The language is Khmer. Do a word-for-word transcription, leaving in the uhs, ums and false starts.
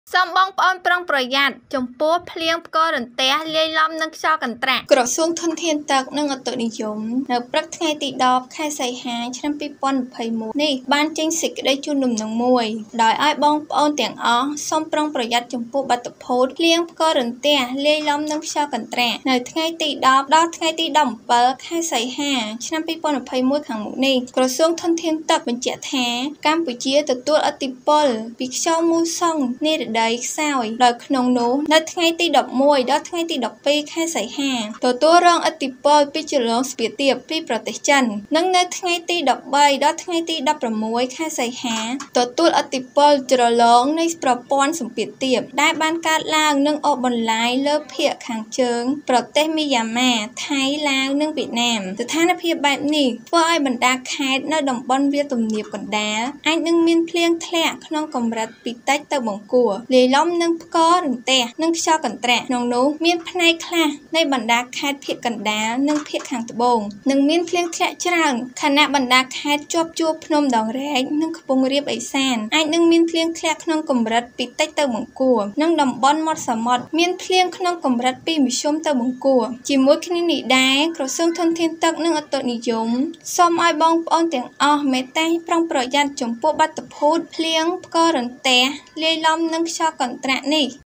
សូមបងប្អូនប្រុងប្រយ័ត្នចំពោះភ្លៀងផ្គររន្ទះលាយឡំនឹងខ្យល់កន្ត្រាក់ក្រសួងធនធានទឹកនិងឧតុនិយមនៅព្រឹកថ្ងៃទីដប់ខែសីហាឆ្នាំពីរពាន់ម្ភៃមួយនេះបានចេញសេចក្តីជូនដំណឹងមួយដោយឲ្យបងប្អូនទាំងអស់សូមប្រុងប្រយ័ត្នចំពោះបាតុភូតភ្លៀងផ្គររន្ទះលាយឡំនឹងខ្យល់កន្ត្រាក់នៅថ្ងៃទីដប់ដល់ថ្ងៃទីដប់អំពើខែសីហាឆ្នាំពីរពាន់ម្ភៃមួយខាងមុខនេះក្រសួងធនធានទឹកបញ្ជាក់ថាកម្ពុជាទទួលឥទ្ធិពលពីខ្យល់មូសុងនិរតីខ្សោយដោយក្នុងនោះនៅថ្ងៃទីដប់មួយដល់ថ្ងៃទីដប់ពីរខែសីហាទទួលរងឥទ្ធិពលពីជ្រលងស្ពាយទាបពីប្រទេសចិននិងនៅថ្ងៃទីដប់បីដល់ថ្ងៃទីដប់ប្រាំមួយខែសីហាទទួលឥទ្ធិពលជ្រលងនៃប្រព័ន្ធសម្ពាធទាបដែលបានកើតឡើងនិងអូសបន្លាយលើភាគខាងជើងប្រទេសមីយ៉ាន់ម៉ាថៃឡាវនិងវៀតណាមស្ថានភាពបែបនេះធ្វើឲ្យបណ្ដាខេត្តនៅតំបន់វាលទំនាបកណ្ដាលអាចនឹងមានភ្លៀងធ្លាក់ក្នុងកម្រិតពីតិចទៅបង្គួរលាយឡំនឹងផ្គររន្ទះនិងខ្យល់កន្ត្រាក់ក្នុងនោះមានផ្នែកខ្លះនៃបណ្ដាខេត្តភាគកណ្ដាលនិងភាគខាងត្បូងនឹងមានភ្លៀងធ្លាក់ច្រើនខណៈបណ្ដាខេត្តជាប់ជួរភ្នំដងរែកនិងខ្ពង់រាបឦសានអាចនឹងមានភ្លៀងធ្លាក់ក្នុងកម្រិតពីតិចទៅបង្គួរនិងតំបន់មាត់សមុទ្រមានភ្លៀងក្នុងកម្រិតពីមធ្យមទៅបង្គួរជាមួយគ្នានេះដែរក្រសួងធនធានទឹកនិងឧតុនិយមសូមឲ្យបងប្អូនទាំងអស់មេត្តាប្រុងប្រយ័ត្នចំពោះបាតុភូតភ្លៀងផ្គររន្ទះលាយឡំនឹងខ្យល់កន្ត្រាក់នេះ